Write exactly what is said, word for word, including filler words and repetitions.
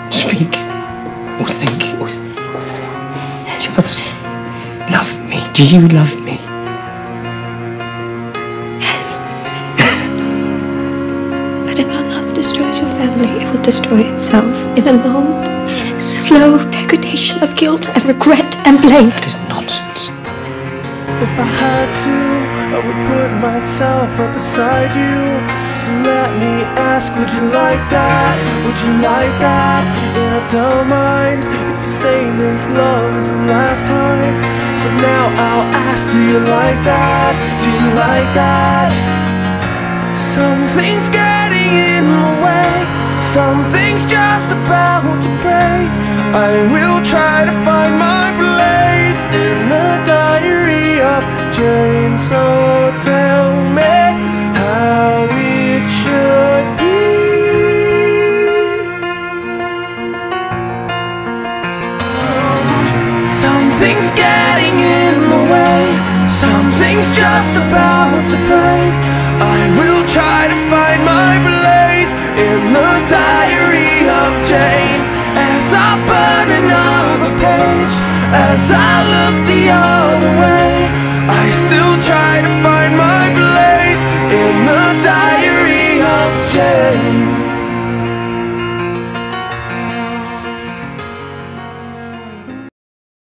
speak or think or th just love me. Do you love me? Yes. But if our love destroys your family, it will destroy itself in a long, slow degradation of guilt and regret and blame. That is nonsense. If I had to, I would put myself right beside you. So let me ask, would you like that? Would you like that? And I don't mind if you say this love is the last time. So now I'll ask, do you like that? Do you like that? Something's getting in the way. Something's just about to break. I will try to find my place in the diary of Jane. So tell me how it should be. Something's getting in the way. Something's just about to break. I will try to find my place in the diary of Jane. As I burn another page, as I look the other way, I still try to find my place in the diary.